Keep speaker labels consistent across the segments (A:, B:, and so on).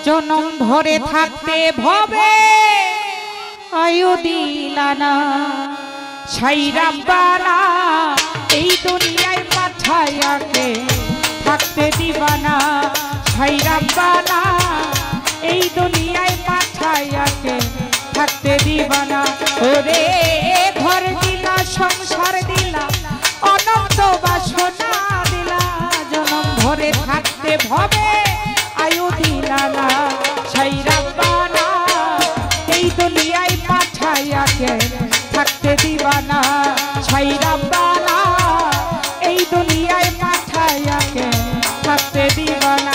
A: জনম ভরে থাকতে ভবে আয়ু দিলানা ছাই রাব্বানা এই দুনিয়ায় পাঠায়াকে থাকতে দিবানা ছাই রাব্বানা এই দুনিয়ায় পাঠায়াকে থাকতে দিবানা ওরে ঘর দিলা সংসার দিলা অনন্ত বাসনা দিলা জনম ভরে থাকতে ভবে আয়ু দিলানা ছাই রাব্বানা এই দুনিয়ায় পাঠায়াকে থাকতে দিবানা ছাই রাব্বানা এই দুনিয়ায় পাঠায়াকে থাকতে দিবানা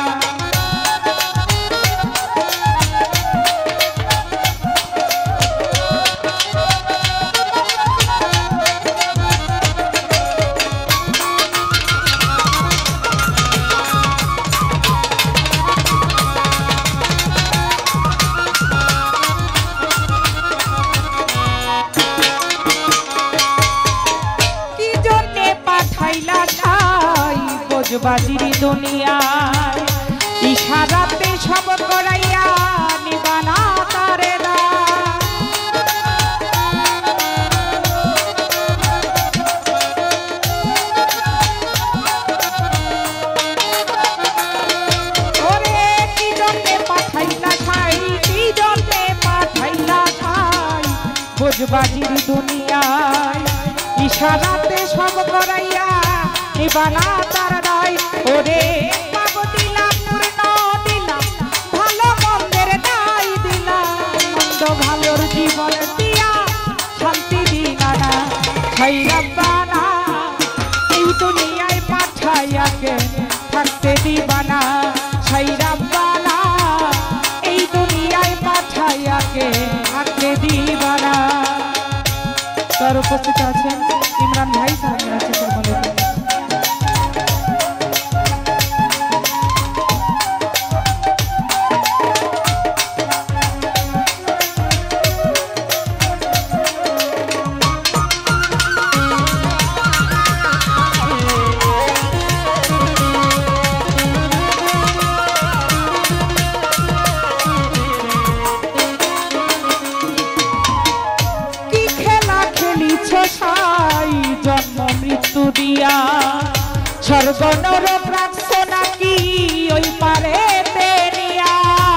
A: বাজির দুনিয়ায় ইশারাতে সব করাইয়া নিবানা তারে ওরে কি জন্যে পাঠাইলা ছাই কি জন্যে পাঠাইলা ছাই বাজির দুনিয়ায় ইশারাতে সব করাইয়া নিবানা তার দায় ওরে পাব দিলা পূর্ণ দিলা ভালো মন্দের দায় দিলা মন্দ ভালোর জীবন দিয়া শান্তি দিলা না ছাই রাব্বানা এই দুনিয়ায় পাঠায়াকে থাকতে দিবানা ছাই রাব্বানা এই দুনিয়ায় পাঠায়াকে থাকতে দিবানা। তার উপস্থিত আছেন ইমরান ভাই সামনে আছে জন্ম মৃত্যু দিয়া স্বর্গ নরক রাখছো নাকি ওই পারে তেরিয়া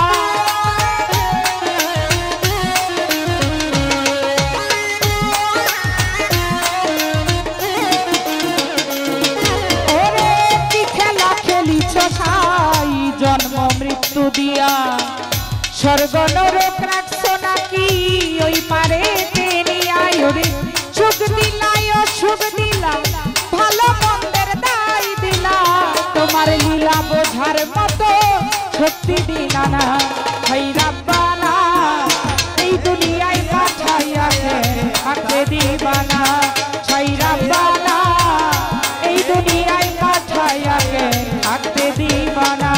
A: ওরে কি খেলা খেলিছ ছাই জন্ম মৃত্যু দিয়া স্বর্গ নরক রাখছো নাকি ওই পারে তেরিয়া ওরে সুখ দিলা সুখ দিলা ভালো মন্দের দায় দিলা তোমার লীলা বোঝার মতো শক্তি দিলা না ছাই রাব্বানা এই দুনিয়ায় পাঠাইয়াকে থাকতে দিবানা ছাই রাব্বানা এই দুনিয়ায় পাঠাইয়াকে থাকতে দিবানা।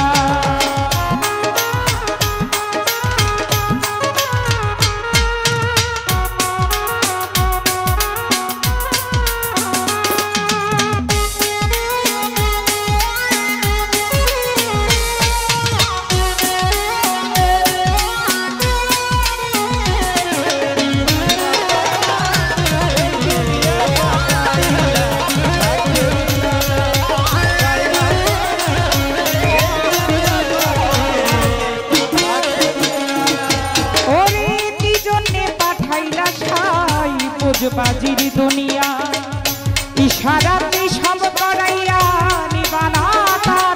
A: বাজির দুনিয়া ইশারাতে সব করাইয়া নিবানা তার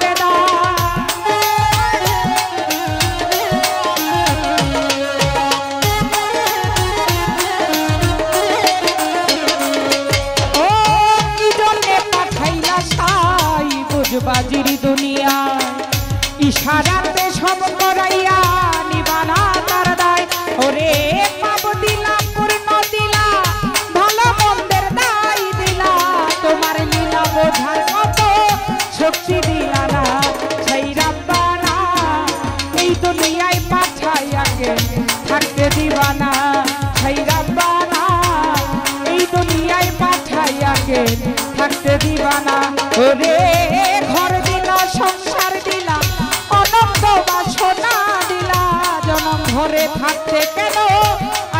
A: ও কি জন্যে পাঠাইলা ছাই বাজির দুনিয়া ইশারাতে সব করাইয়া নিবানা তার দায় ওরে পাব দিলাম পূর্ণ দিলা ভালো মন্দের দায় দিলা তোমার লীলা বোঝার মতো শক্তি দিলা না ছাই রাব্বানা এই দুনিয়ায় পাঠায়াকে থাকতে দিবানা ছাই রাব্বানা এই দুনিয়ায় পাঠায়াকে থাকতে দিবানা ওরে ঘর দিলা সংসার দিলা অনন্ত বাসনা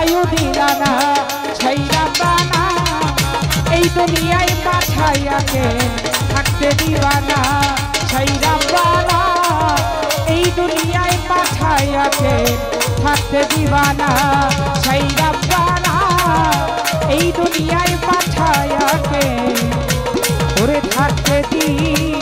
A: বায়ু দিলা না ছাইরা বানা এই দুনিয়ায় পাঠাইয়াকে থাকতে দিবা না ছাইরা বানা এই দুনিয়ায় পাঠাইয়াকে থাকতে দিবা না ছাইরা বানা এই দুনিয়ায় পাঠাইয়াকে ওরে থাকতে দিবা।